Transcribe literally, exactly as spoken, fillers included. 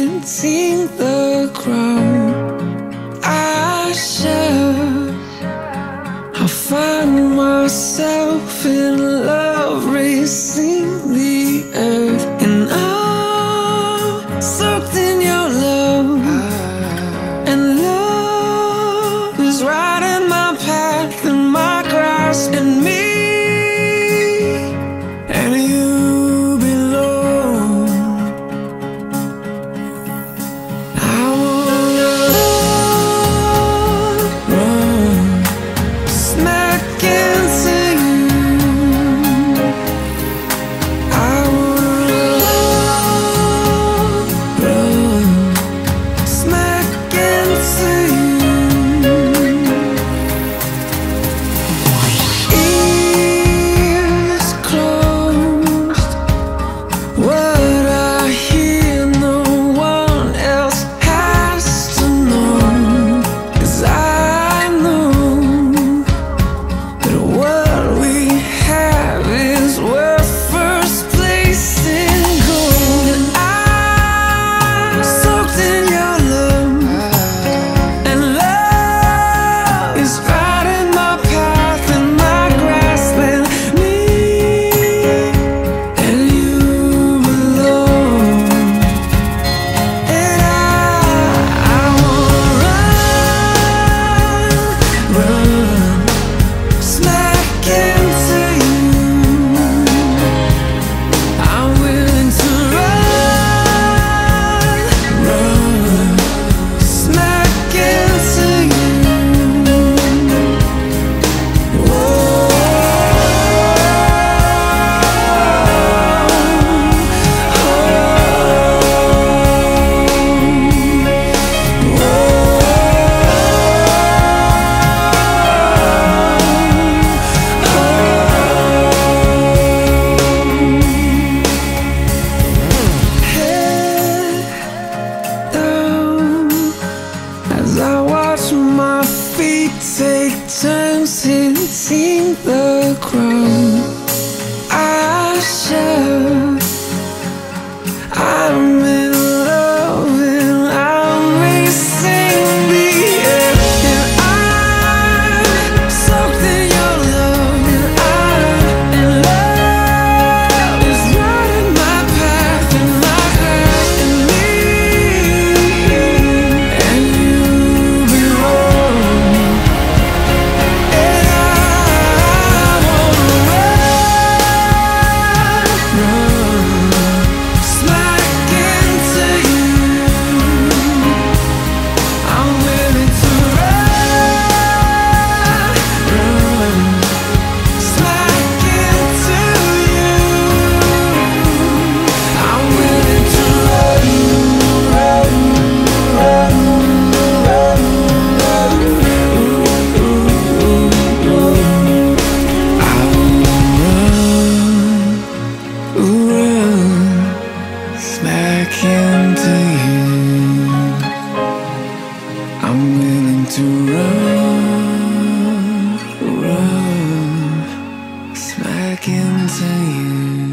hitting the ground. I shall, I find myself in love, racing the earth, and I'm soaked in your love, and love is right in my path, in my grasp, and me. Hitting the ground, I shall, I'm in love and I'm racing the earth, and I'm soaked in your love, and I, and love is right in my path, in my grasp, and me, and you belong. Smack into you. I'm willing to run, run, smack into you.